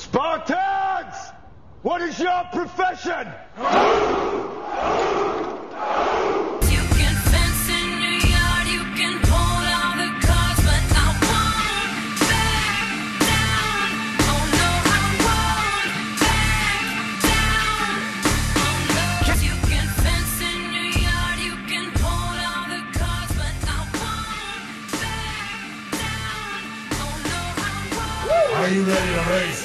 Spartans! What is your profession? You can fence in your yard, you can hold all the cards, but I won't back down. Oh no, I won't back down. Oh no. You can fence in your yard, you can hold all the cards, but I won't back down. Oh no, I won't. Are you ready to race?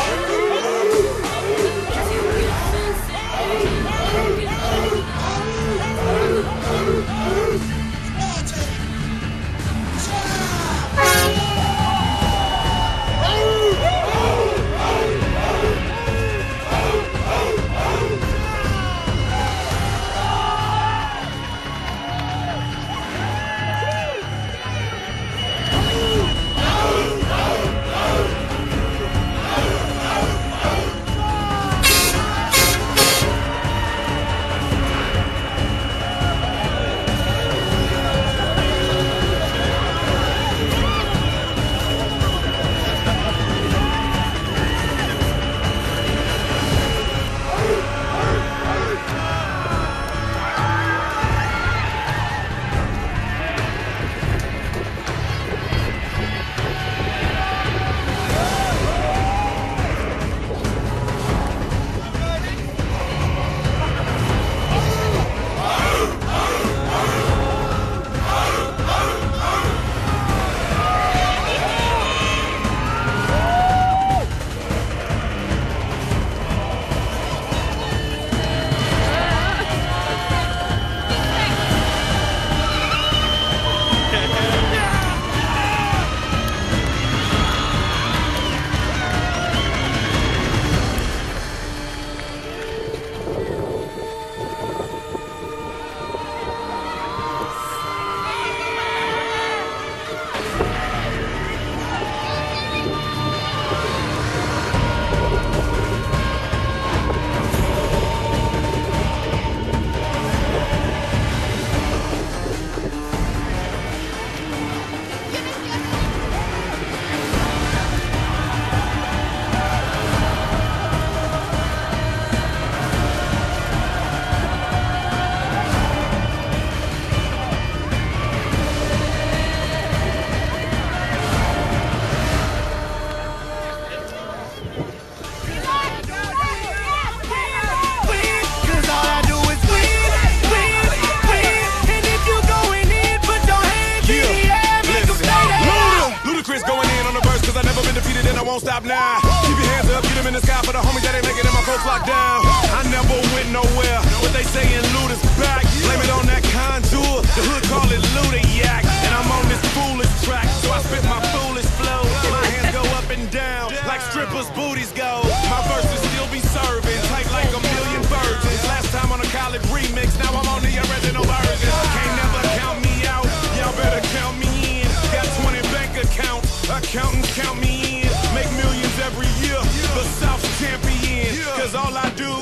Won't stop now. Keep your hands up, get them in the sky for the homies that ain't making it, my folks locked down. I never went nowhere, but they saying loot is back. Blame it on that contour, the hood call it Ludiac. And I'm on this foolish track, so I spit my foolish flow. My hands go up and down, like strippers' booties go. My verses still be serving, tight like a million virgins. Last time on a college remix, now I'm on the original version. Can't never count me out, y'all better count me in. Got 20 bank accounts, accountants count me in. Make millions every year, the South's champion. Cause all I do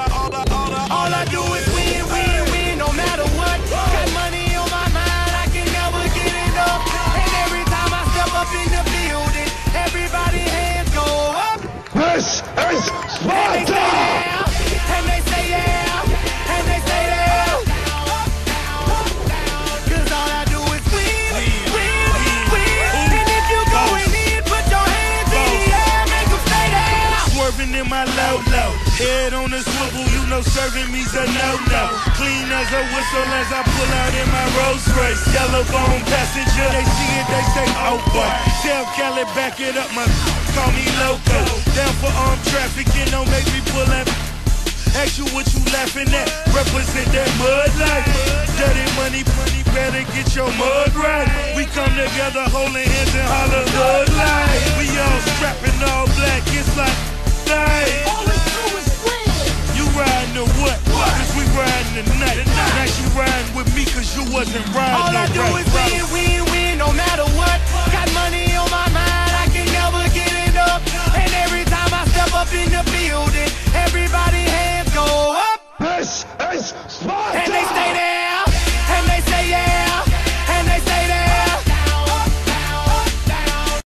is win, win, win, no matter what. Got money on my mind, I can never get enough. And every time I step up in the building, everybody hands go up. This is Sparta! And they say yeah, and they say yeah. Cause all I do is win, win, win. And if you going in, put your hands in the air, make them stay there. Swerving in my low-low, head on the swivel, you know serving me's a no-no. Clean as a whistle as I pull out in my Rolls Royce. Yellow bone passenger, they see it, they say, oh boy. Tell Cali, back it up, my call me loco. Down for armed trafficking, don't make me pull that. Ask you what you laughing at, represent that mud life. Dirty money, better get your mud right. We come together holding hands and holler,